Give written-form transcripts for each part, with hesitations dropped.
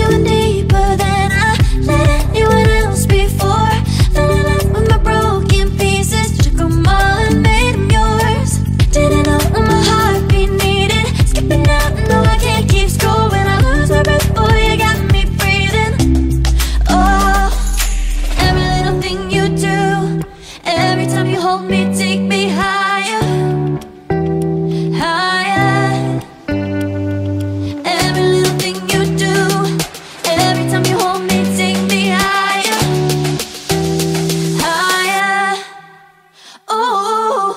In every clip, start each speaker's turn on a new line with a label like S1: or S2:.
S1: in deeper than I let anyone else before. Fell in love with my broken pieces, took them all and made them yours. Didn't know what my heartbeat needed, skipping out, no I can't keep score. When I lose my breath, boy, you got me breathing. Oh, every little thing you do, every time you hold me, take me higher, higher. Every little thing you do, every time you hold me, take me higher, higher. Oh,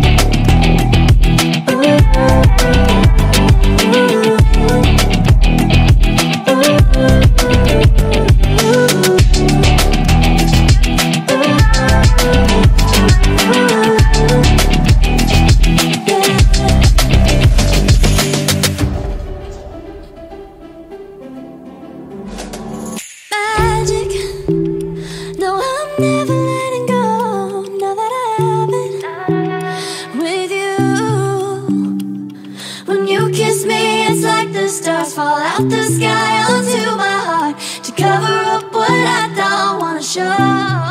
S1: magic. No, I'm never letting go. Now that I have it with you. When you kiss me, it's like the stars fall out the sky onto my heart to cover up what I don't wanna show.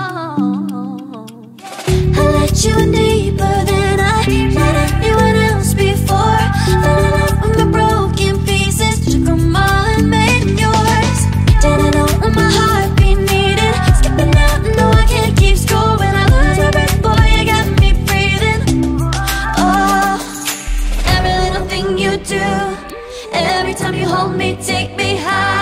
S1: I let you in deeper than I let anyone else before. Fell in love with my broken pieces, took them all and made them yours. Didn't know what my heartbeat needed, skipping out, no I can't keep score. When I lose my breath, boy, you got me breathing. Oh, every little thing you do, every time you hold me, take me high.